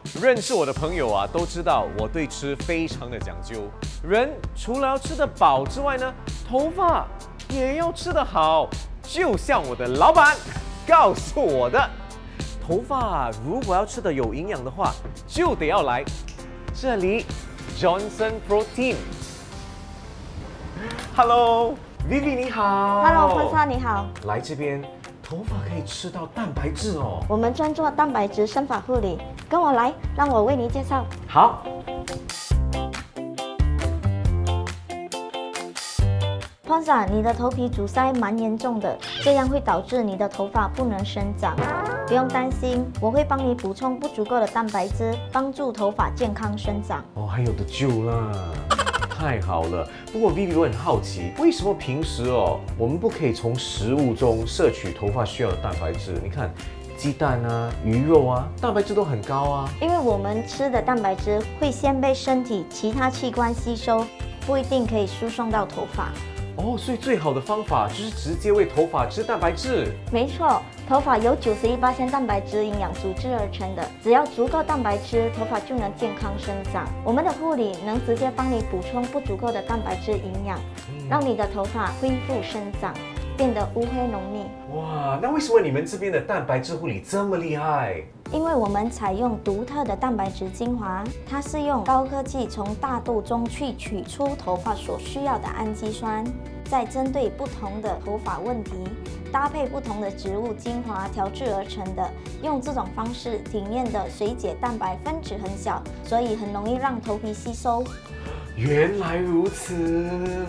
认识我的朋友啊，都知道我对吃非常的讲究。人除了要吃得饱之外呢，头发也要吃得好。就像我的老板告诉我的，头发如果要吃得有营养的话，就得要来这里 Jonsson Protein。Hello， Vivi 你好。 Hello， Pornsak 你好。 来这边。 头发可以吃到蛋白质哦。 我们专做蛋白质生发护理，跟我来，让我为你介绍。 好。 Pornsak， 你的头皮阻塞蛮严重的，这样会导致你的头发不能生长。不用担心，我会帮你补充不足够的蛋白质，帮助头发健康生长。 哦，还有的救啦。 太好了，不过 Vivi 我很好奇，为什么平时我们不可以从食物中摄取头发需要的蛋白质？你看，鸡蛋啊、鱼肉啊，蛋白质都很高啊。 因为我们吃的蛋白质会先被身体其他器官吸收，不一定可以输送到头发。 哦，所以最好的方法就是直接为头发吃蛋白质。 没错。 头发由91%蛋白质营养组织而成的，只要足够蛋白质，头发就能健康生长。我们的护理能直接帮你补充不足够的蛋白质营养，让你的头发恢复生长，变得乌黑浓密。哇， 那为什么你们这边的蛋白质护理这么厉害？ 因为我们采用独特的蛋白质精华，它是用高科技从大豆中去取出头发所需要的氨基酸，再针对不同的头发问题，搭配不同的植物精华调制而成的。用这种方式体面的水解蛋白分子很小，所以很容易让头皮吸收。 原来如此。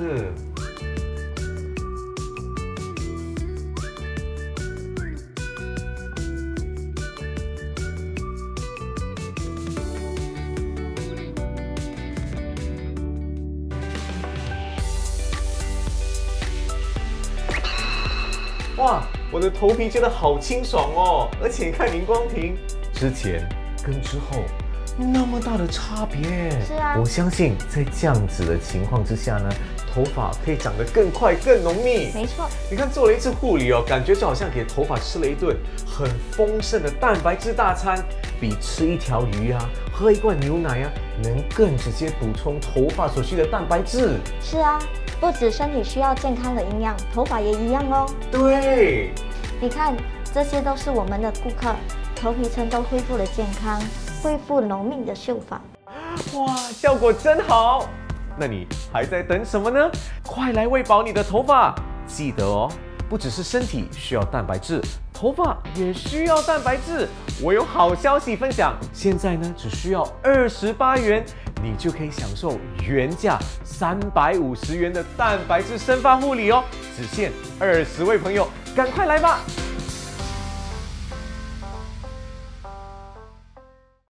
哇，我的头皮觉得好清爽哦，而且看荧光屏，之前跟之后那么大的差别。 是啊， 我相信在这样子的情况之下呢，头发可以长得更快、更浓密。 没错， 你看做了一次护理哦，感觉就好像给头发吃了一顿很丰盛的蛋白质大餐，比吃一条鱼啊、喝一罐牛奶啊，能更直接补充头发所需的蛋白质。 是啊。 不止身体需要健康的营养，头发也一样哦。 对， 你看，这些都是我们的顾客，头皮层都恢复了健康，恢复浓密的秀发。 哇，效果真好！那你还在等什么呢？快来喂饱你的头发！记得哦，不只是身体需要蛋白质，头发也需要蛋白质。我有好消息分享，现在呢只需要28元。 你就可以享受原价350元的蛋白质生发护理哦，只限20位朋友，赶快来吧！